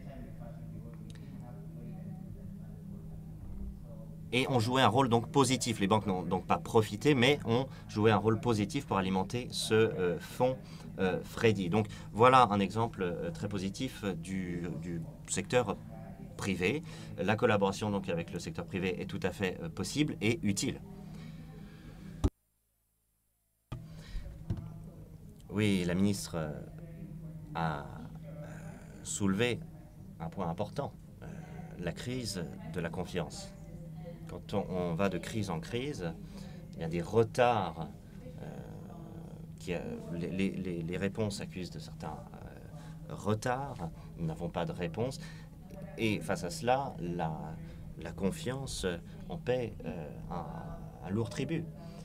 Et ont joué un rôle donc positif. Les banques n'ont donc pas profité, mais ont joué un rôle positif pour alimenter ce euh, fonds euh, Freddy. Donc, voilà un exemple euh, très positif du, du secteur privé. La collaboration donc avec le secteur privé est tout à fait euh, possible et utile. Oui, la ministre euh, a euh, soulevé un point important, euh, la crise de la confiance. Quand on, on va de crise en crise, il y a des retards, euh, qui, euh, les, les, les réponses accusent de certains euh, retards, nous n'avons pas de réponse. Et face à cela, la, la confiance en paie euh, un, un lourd tribut.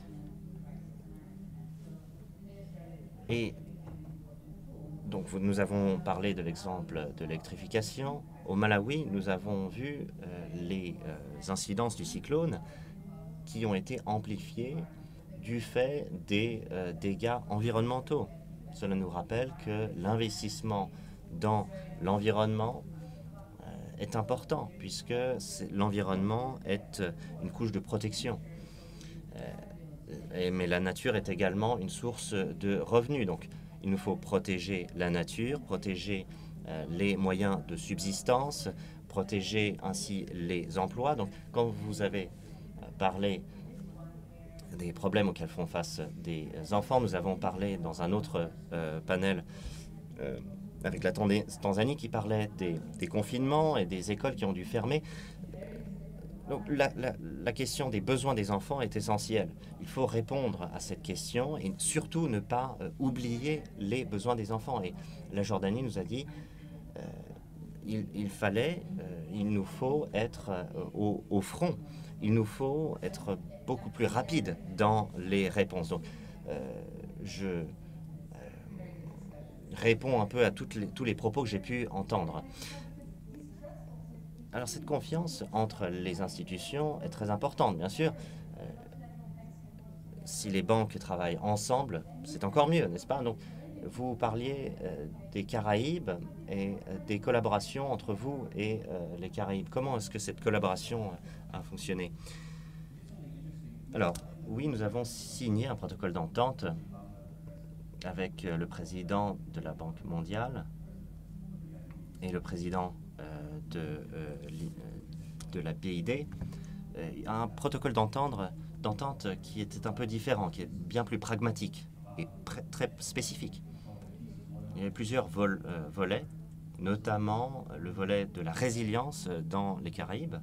Et donc nous avons parlé de l'exemple de l'électrification. Au Malawi, nous avons vu euh, les euh, incidences du cyclone qui ont été amplifiées du fait des euh, dégâts environnementaux. Cela nous rappelle que l'investissement dans l'environnement est important, puisque l'environnement est une couche de protection. Euh, et, mais la nature est également une source de revenus. Donc, il nous faut protéger la nature, protéger euh, les moyens de subsistance, protéger ainsi les emplois. Donc, quand vous avez parlé des problèmes auxquels font face des enfants, nous avons parlé dans un autre euh, panel euh, avec la Tanzanie qui parlait des, des confinements et des écoles qui ont dû fermer. Donc la, la, la question des besoins des enfants est essentielle. Il faut répondre à cette question et surtout ne pas euh, oublier les besoins des enfants. Et la Jordanie nous a dit euh, il, il fallait, euh, il nous faut être euh, au, au front. Il nous faut être beaucoup plus rapide dans les réponses. Donc euh, je répond un peu à toutes les, tous les propos que j'ai pu entendre. Alors cette confiance entre les institutions est très importante, bien sûr. Euh, si les banques travaillent ensemble, c'est encore mieux, n'est-ce pas? Donc vous parliez euh, des Caraïbes et euh, des collaborations entre vous et euh, les Caraïbes. Comment est-ce que cette collaboration euh, a fonctionné? Alors, oui, nous avons signé un protocole d'entente avec euh, le président de la Banque mondiale et le président euh, de, euh, de la B I D. Euh, un protocole d'entente qui était un peu différent, qui est bien plus pragmatique et très spécifique. Il y avait plusieurs vol, euh, volets, notamment le volet de la résilience dans les Caraïbes,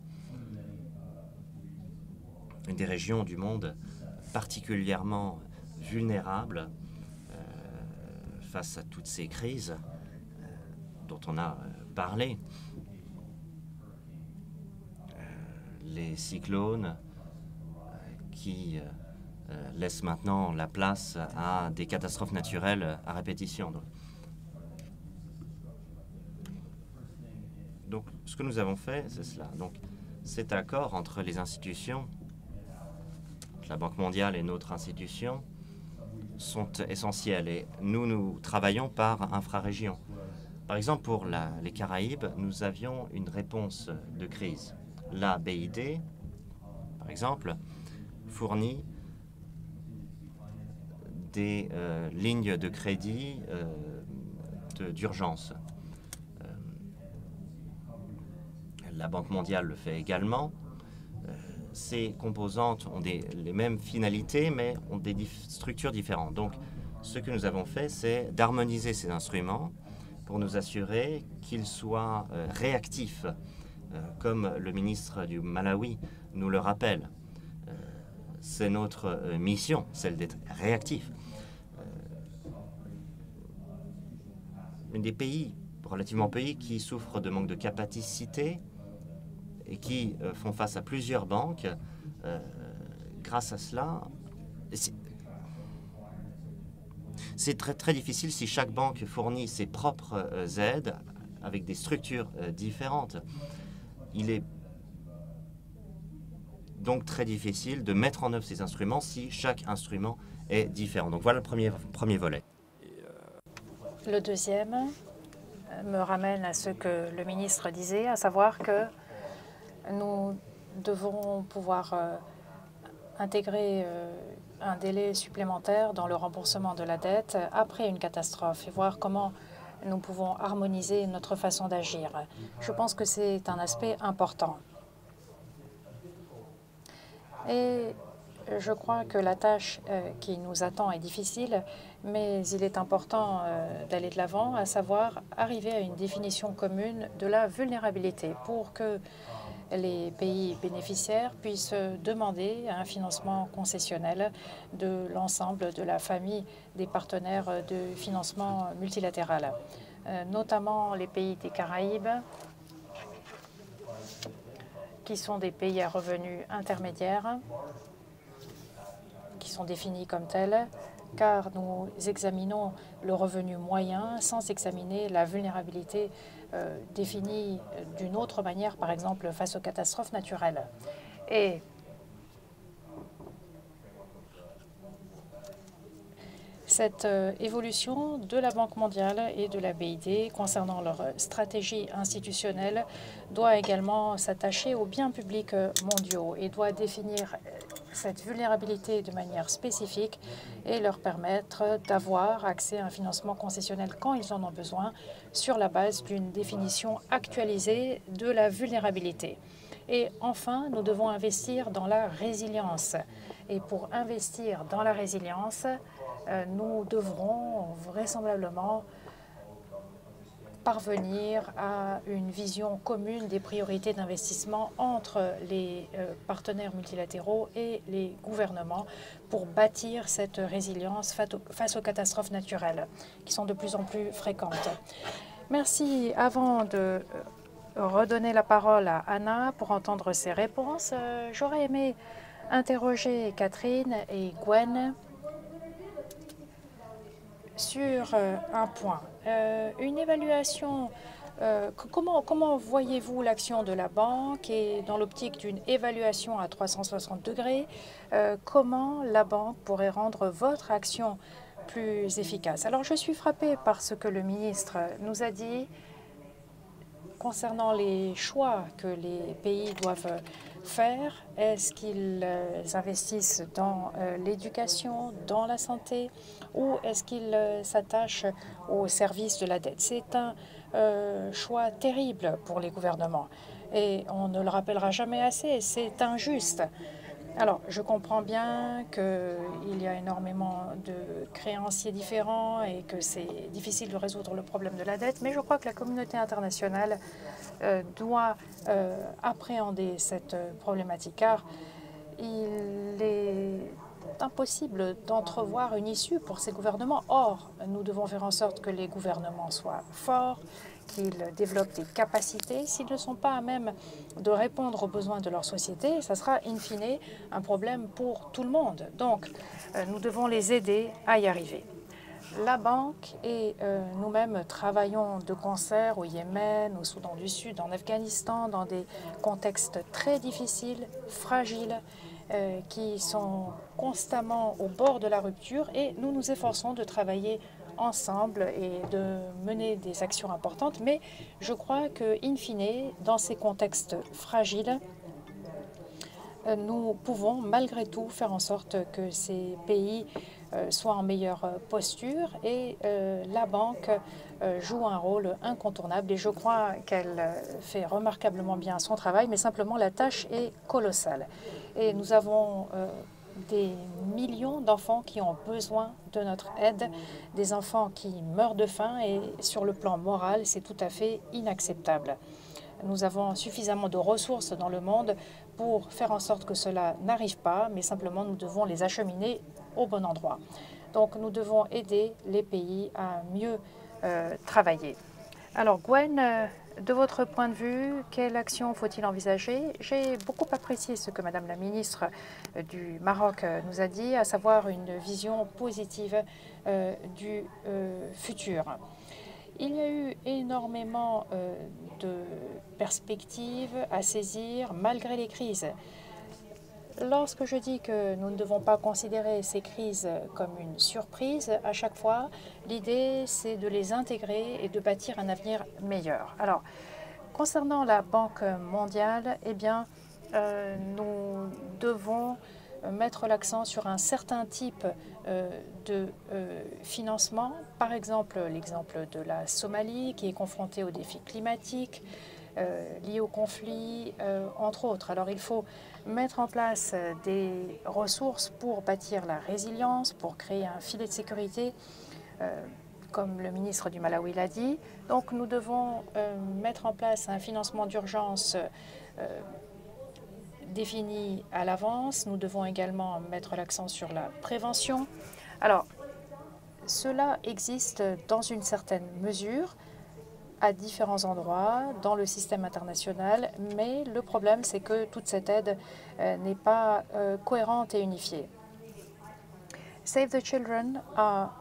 une des régions du monde particulièrement vulnérables euh, face à toutes ces crises euh, dont on a parlé. Euh, les cyclones euh, qui euh, laissent maintenant la place à des catastrophes naturelles à répétition. Donc, Donc, ce que nous avons fait, c'est cela. Donc, cet accord entre les institutions, la Banque mondiale et notre institution, sont essentiels. Et nous, nous travaillons par infrarégion. Par exemple, pour la, les Caraïbes, nous avions une réponse de crise. La B I D, par exemple, fournit des euh, lignes de crédit euh, d'urgence. La Banque mondiale le fait également. Euh, ces composantes ont des, les mêmes finalités, mais ont des dif structures différentes. Donc, ce que nous avons fait, c'est d'harmoniser ces instruments pour nous assurer qu'ils soient euh, réactifs, euh, comme le ministre du Malawi nous le rappelle. Euh, c'est notre euh, mission, celle d'être réactif. Euh, une des pays, relativement pays, qui souffrent de manque de capacité, et qui euh, font face à plusieurs banques, euh, grâce à cela, c'est très, très difficile si chaque banque fournit ses propres euh, aides avec des structures euh, différentes. Il est donc très difficile de mettre en œuvre ces instruments si chaque instrument est différent. Donc voilà le premier, premier volet. Le deuxième me ramène à ce que le ministre disait, à savoir que nous devons pouvoir euh, intégrer euh, un délai supplémentaire dans le remboursement de la dette après une catastrophe et voir comment nous pouvons harmoniser notre façon d'agir. Je pense que c'est un aspect important. Et je crois que la tâche euh, qui nous attend est difficile, mais il est important euh, d'aller de l'avant, à savoir arriver à une définition commune de la vulnérabilité pour que les pays bénéficiaires puissent demander un financement concessionnel de l'ensemble de la famille des partenaires de financement multilatéral, euh, notamment les pays des Caraïbes, qui sont des pays à revenus intermédiaires, qui sont définis comme tels, car nous examinons le revenu moyen sans examiner la vulnérabilité euh, définie d'une autre manière, par exemple face aux catastrophes naturelles. Et cette euh, évolution de la Banque mondiale et de la B I D concernant leur stratégie institutionnelle doit également s'attacher aux biens publics mondiaux et doit définir cette vulnérabilité de manière spécifique et leur permettre d'avoir accès à un financement concessionnel quand ils en ont besoin sur la base d'une définition actualisée de la vulnérabilité. Et enfin, nous devons investir dans la résilience. Et pour investir dans la résilience, euh, nous devrons vraisemblablement parvenir à une vision commune des priorités d'investissement entre les euh, partenaires multilatéraux et les gouvernements pour bâtir cette résilience face aux catastrophes naturelles qui sont de plus en plus fréquentes. Merci. Avant de redonner la parole à Anna pour entendre ses réponses, euh, j'aurais aimé interroger Catherine et Gwen sur euh, un point. Euh, une évaluation, euh, comment, comment voyez-vous l'action de la banque et dans l'optique d'une évaluation à trois cent soixante degrés, euh, comment la banque pourrait rendre votre action plus efficace. Alors je suis frappée par ce que le ministre nous a dit concernant les choix que les pays doivent faire. Est-ce qu'ils investissent dans l'éducation, dans la santé, ou est-ce qu'ils s'attachent au service de la dette? C'est un euh, choix terrible pour les gouvernements et on ne le rappellera jamais assez, c'est injuste. Alors, je comprends bien qu'il y a énormément de créanciers différents et que c'est difficile de résoudre le problème de la dette, mais je crois que la communauté internationale euh, doit euh, appréhender cette problématique, car il est impossible d'entrevoir une issue pour ces gouvernements. Or, nous devons faire en sorte que les gouvernements soient forts, qu'ils développent des capacités. S'ils ne sont pas à même de répondre aux besoins de leur société, ça sera in fine un problème pour tout le monde. Donc, euh, nous devons les aider à y arriver. La banque et euh, nous-mêmes travaillons de concert au Yémen, au Soudan du Sud, en Afghanistan, dans des contextes très difficiles, fragiles, euh, qui sont constamment au bord de la rupture, et nous nous efforçons de travailler ensemble et de mener des actions importantes. Mais je crois que, in fine, dans ces contextes fragiles, nous pouvons malgré tout faire en sorte que ces pays euh, soient en meilleure posture, et euh, la banque euh, joue un rôle incontournable et je crois qu'elle fait remarquablement bien son travail, mais simplement la tâche est colossale. Et nous avons euh, des millions d'enfants qui ont besoin de notre aide, des enfants qui meurent de faim, et sur le plan moral, c'est tout à fait inacceptable. Nous avons suffisamment de ressources dans le monde pour faire en sorte que cela n'arrive pas, mais simplement nous devons les acheminer au bon endroit. Donc nous devons aider les pays à mieux euh, travailler. Alors Gwen, euh, de votre point de vue, quelle action faut-il envisager? J'ai beaucoup apprécié ce que Madame la ministre du Maroc nous a dit, à savoir une vision positive euh, du euh, futur. Il y a eu énormément euh, de perspectives à saisir malgré les crises. Lorsque je dis que nous ne devons pas considérer ces crises comme une surprise, à chaque fois, l'idée c'est de les intégrer et de bâtir un avenir meilleur. Alors, concernant la Banque mondiale, eh bien, euh, nous devons mettre l'accent sur un certain type euh, de euh, financement. Par exemple, l'exemple de la Somalie qui est confrontée aux défis climatiques euh, liés au conflit, euh, entre autres. Alors il faut mettre en place des ressources pour bâtir la résilience, pour créer un filet de sécurité, euh, comme le ministre du Malawi l'a dit. Donc nous devons euh, mettre en place un financement d'urgence euh, définis à l'avance. Nous devons également mettre l'accent sur la prévention. Alors, cela existe dans une certaine mesure à différents endroits dans le système international, mais le problème, c'est que toute cette aide euh, n'est pas euh, cohérente et unifiée. Save the Children a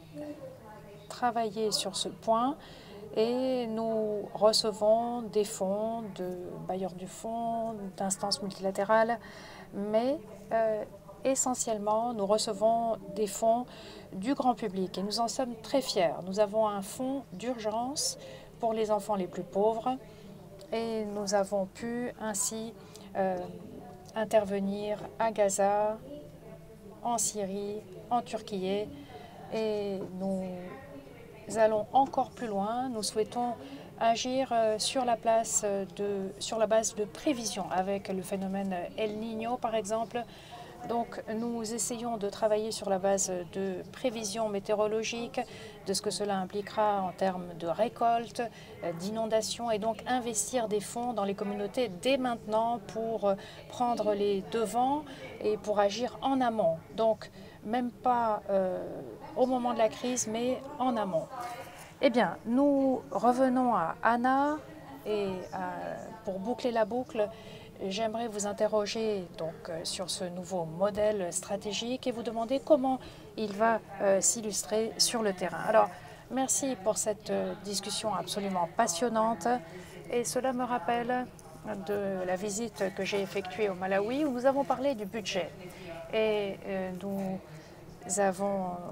travaillé sur ce point, et nous recevons des fonds de bailleurs du fonds, d'instances multilatérales, mais euh, essentiellement, nous recevons des fonds du grand public et nous en sommes très fiers. Nous avons un fonds d'urgence pour les enfants les plus pauvres et nous avons pu ainsi euh, intervenir à Gaza, en Syrie, en Turquie, et nous Nous allons encore plus loin. Nous souhaitons agir sur la, place de, sur la base de prévision avec le phénomène El Niño, par exemple. Donc, nous essayons de travailler sur la base de prévisions météorologiques, de ce que cela impliquera en termes de récolte, d'inondations, et donc investir des fonds dans les communautés dès maintenant pour prendre les devants et pour agir en amont. Donc, même pas euh, au moment de la crise, mais en amont. Eh bien, nous revenons à Anna, et à, pour boucler la boucle, j'aimerais vous interroger donc sur ce nouveau modèle stratégique et vous demander comment il va euh, s'illustrer sur le terrain. Alors, merci pour cette discussion absolument passionnante, et cela me rappelle de la visite que j'ai effectuée au Malawi où nous avons parlé du budget. Et euh, nous avons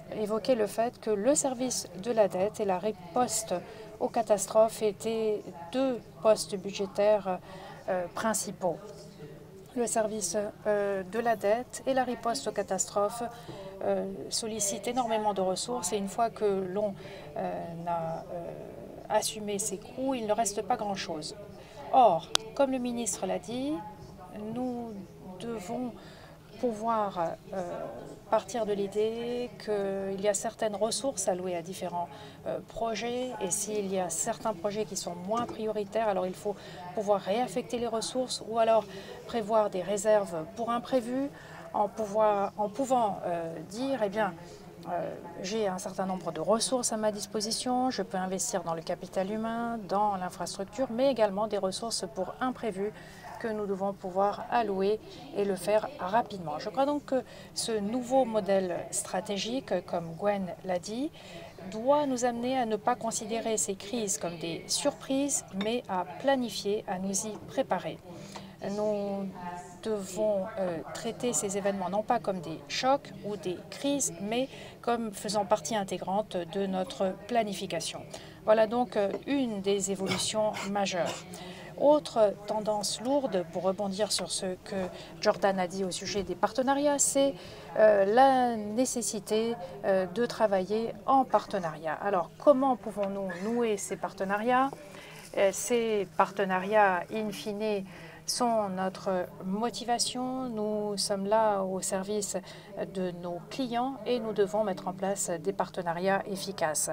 évoqué le fait que le service de la dette et la riposte aux catastrophes étaient deux postes budgétaires euh, principaux. Le service euh, de la dette et la riposte aux catastrophes euh, sollicitent énormément de ressources et une fois que l'on euh, a euh, assumé ces coûts, il ne reste pas grand-chose. Or, comme le ministre l'a dit, nous devons pouvoir euh, partir de l'idée qu'il y a certaines ressources allouées à différents euh, projets et s'il y a certains projets qui sont moins prioritaires, alors il faut pouvoir réaffecter les ressources ou alors prévoir des réserves pour imprévus en, pouvoir, en pouvant euh, dire, eh bien, euh, j'ai un certain nombre de ressources à ma disposition, je peux investir dans le capital humain, dans l'infrastructure, mais également des ressources pour imprévus que nous devons pouvoir allouer et le faire rapidement. Je crois donc que ce nouveau modèle stratégique, comme Gwen l'a dit, doit nous amener à ne pas considérer ces crises comme des surprises, mais à planifier, à nous y préparer. Nous devons euh, traiter ces événements non pas comme des chocs ou des crises, mais comme faisant partie intégrante de notre planification. Voilà donc euh, une des évolutions majeures. Autre tendance lourde, pour rebondir sur ce que Jordan a dit au sujet des partenariats, c'est euh, la nécessité euh, de travailler en partenariat. Alors, comment pouvons-nous nouer ces partenariats? euh, Ces partenariats, in fine, sont notre motivation. Nous sommes là au service de nos clients et nous devons mettre en place des partenariats efficaces.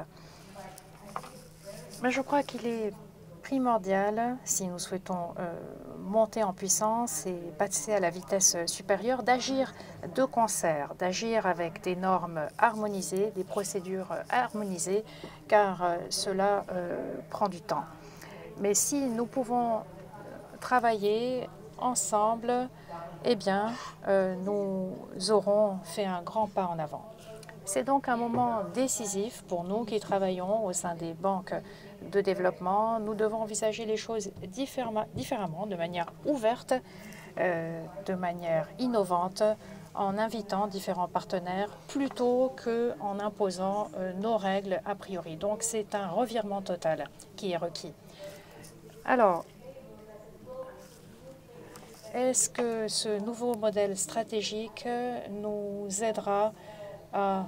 Mais je crois qu'il est primordial, si nous souhaitons euh, monter en puissance et passer à la vitesse supérieure, d'agir de concert, d'agir avec des normes harmonisées, des procédures harmonisées, car euh, cela euh, prend du temps. Mais si nous pouvons travailler ensemble, eh bien, euh, nous aurons fait un grand pas en avant. C'est donc un moment décisif pour nous qui travaillons au sein des banques de développement. Nous devons envisager les choses différemment, de manière ouverte, euh, de manière innovante, en invitant différents partenaires plutôt qu'en imposant euh, nos règles a priori. Donc c'est un revirement total qui est requis. Alors, est-ce que ce nouveau modèle stratégique nous aidera à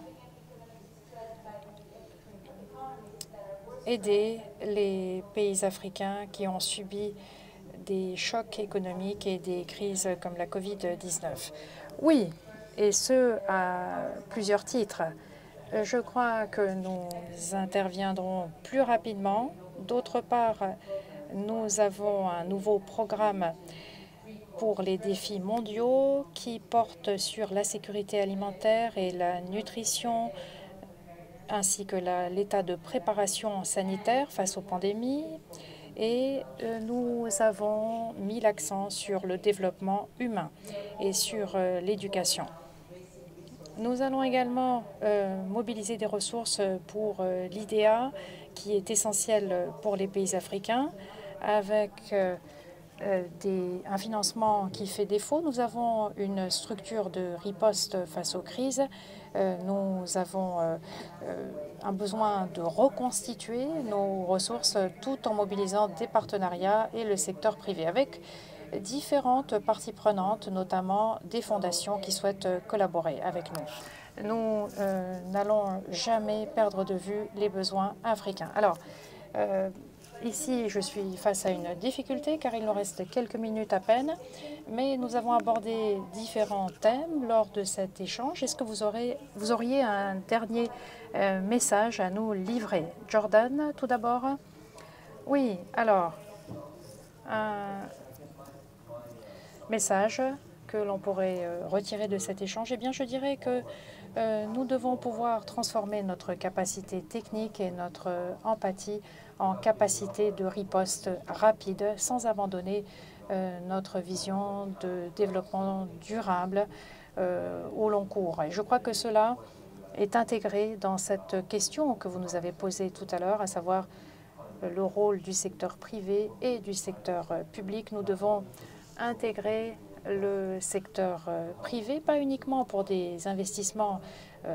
aider les pays africains qui ont subi des chocs économiques et des crises comme la COVID dix-neuf? Oui, et ce, à plusieurs titres. Je crois que nous interviendrons plus rapidement. D'autre part, nous avons un nouveau programme pour les défis mondiaux qui portent sur la sécurité alimentaire et la nutrition, ainsi que l'état de préparation sanitaire face aux pandémies. Et euh, nous avons mis l'accent sur le développement humain et sur euh, l'éducation. Nous allons également euh, mobiliser des ressources pour euh, l'I D A, qui est essentiel pour les pays africains, avec euh, euh, des, un financement qui fait défaut. Nous avons une structure de riposte face aux crises. Euh, nous avons euh, euh, un besoin de reconstituer nos ressources tout en mobilisant des partenariats et le secteur privé, avec différentes parties prenantes, notamment des fondations qui souhaitent collaborer avec nous. Nous euh, n'allons jamais perdre de vue les besoins africains. Alors, euh, ici, je suis face à une difficulté car il nous reste quelques minutes à peine, mais nous avons abordé différents thèmes lors de cet échange. Est-ce que vous, aurez, vous auriez un dernier euh, message à nous livrer? Jordan, tout d'abord. Oui, alors, un message que l'on pourrait euh, retirer de cet échange, eh bien, je dirais que euh, nous devons pouvoir transformer notre capacité technique et notre euh, empathie en capacité de riposte rapide sans abandonner euh, notre vision de développement durable euh, au long cours. Et je crois que cela est intégré dans cette question que vous nous avez posée tout à l'heure, à savoir euh, le rôle du secteur privé et du secteur euh, public. Nous devons intégrer le secteur euh, privé, pas uniquement pour des investissements euh,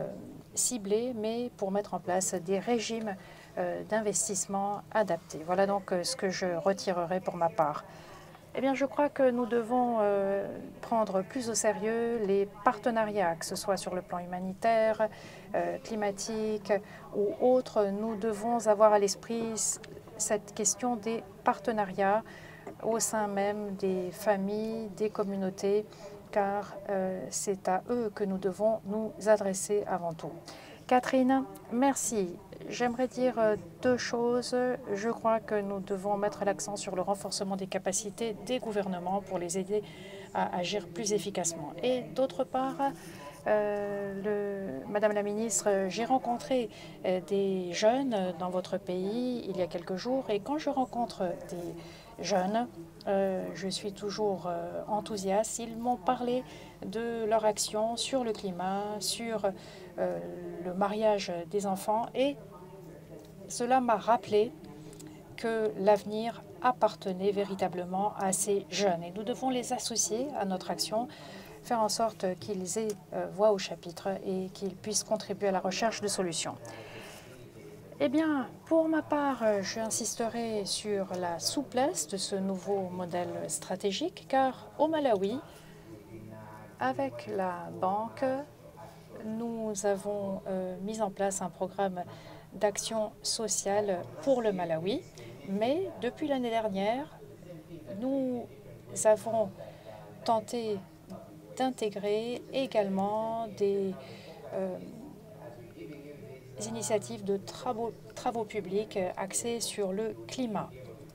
ciblés, mais pour mettre en place des régimes euh, d'investissement adaptés. Voilà donc euh, ce que je retirerai pour ma part. Eh bien, je crois que nous devons euh, prendre plus au sérieux les partenariats, que ce soit sur le plan humanitaire, euh, climatique ou autre. Nous devons avoir à l'esprit cette question des partenariats au sein même des familles, des communautés, car euh, c'est à eux que nous devons nous adresser avant tout. Catherine, merci. J'aimerais dire deux choses. Je crois que nous devons mettre l'accent sur le renforcement des capacités des gouvernements pour les aider à agir plus efficacement. Et d'autre part, euh, le, Madame la ministre, j'ai rencontré euh, des jeunes dans votre pays il y a quelques jours, et quand je rencontre des jeunes, euh, je suis toujours euh, enthousiaste. Ils m'ont parlé de leur action sur le climat, sur euh, le mariage des enfants, et cela m'a rappelé que l'avenir appartenait véritablement à ces jeunes. Et nous devons les associer à notre action, faire en sorte qu'ils aient euh, voix au chapitre et qu'ils puissent contribuer à la recherche de solutions. Eh bien, pour ma part, j'insisterai sur la souplesse de ce nouveau modèle stratégique, car au Malawi, avec la banque, nous avons euh, mis en place un programme d'action sociale pour le Malawi. Mais depuis l'année dernière, nous avons tenté d'intégrer également des, euh, des initiatives de travaux, travaux publics axés sur le climat.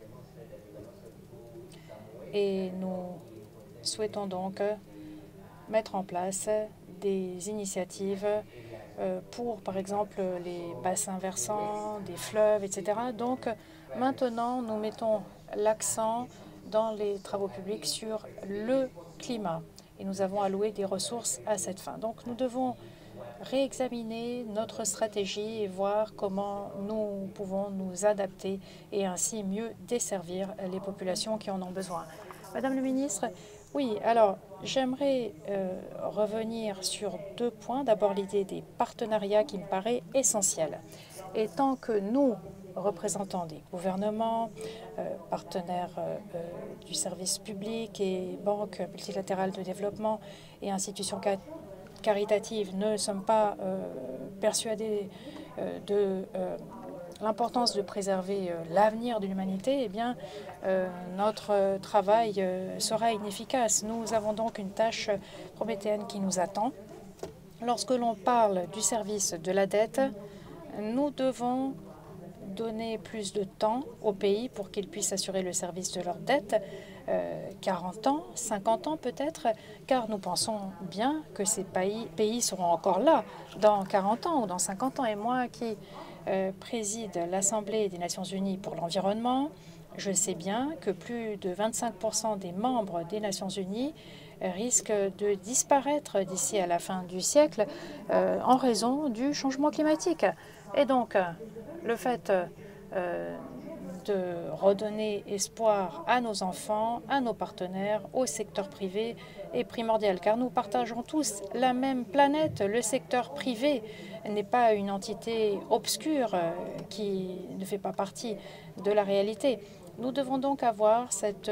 Et nous souhaitons donc mettre en place des initiatives euh, pour, par exemple, les bassins versants, des fleuves, et cetera. Donc, maintenant, nous mettons l'accent dans les travaux publics sur le climat et nous avons alloué des ressources à cette fin. Donc, nous devons réexaminer notre stratégie et voir comment nous pouvons nous adapter et ainsi mieux desservir les populations qui en ont besoin. Madame la ministre, oui, alors j'aimerais euh, revenir sur deux points. D'abord, l'idée des partenariats qui me paraît essentielle. Et tant que nous, représentants des gouvernements, euh, partenaires euh, du service public et banques multilatérales de développement et institutions caritatives ne sommes pas euh, persuadés euh, de euh, l'importance de préserver euh, l'avenir de l'humanité, eh bien, euh, notre travail euh, sera inefficace. Nous avons donc une tâche prométhéenne qui nous attend. Lorsque l'on parle du service de la dette, nous devons donner plus de temps aux pays pour qu'ils puissent assurer le service de leur dette, euh, quarante ans, cinquante ans peut-être, car nous pensons bien que ces pays, pays seront encore là dans quarante ans ou dans cinquante ans. Et moi qui euh, préside l'Assemblée des Nations Unies pour l'environnement, je sais bien que plus de vingt-cinq pour cent des membres des Nations Unies risquent de disparaître d'ici à la fin du siècle euh, en raison du changement climatique. Et donc, le fait euh, de redonner espoir à nos enfants, à nos partenaires, au secteur privé est primordial, car nous partageons tous la même planète. Le secteur privé n'est pas une entité obscure euh, qui ne fait pas partie de la réalité. Nous devons donc avoir cette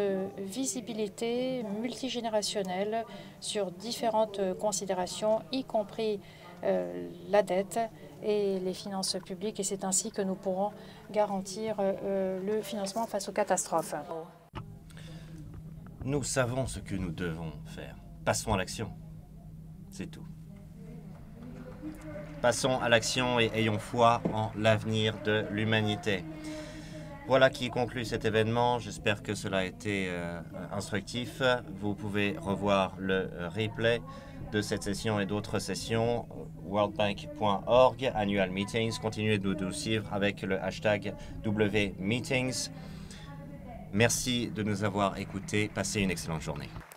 visibilité multigénérationnelle sur différentes considérations, y compris euh, la dette et les finances publiques, et c'est ainsi que nous pourrons garantir euh, le financement face aux catastrophes. Nous savons ce que nous devons faire. Passons à l'action. C'est tout. Passons à l'action et ayons foi en l'avenir de l'humanité. Voilà qui conclut cet événement. J'espère que cela a été euh, instructif. Vous pouvez revoir le euh, replay de cette session et d'autres sessions. world bank point org, Annual Meetings. Continuez de nous suivre avec le hashtag W Meetings. Merci de nous avoir écoutés. Passez une excellente journée.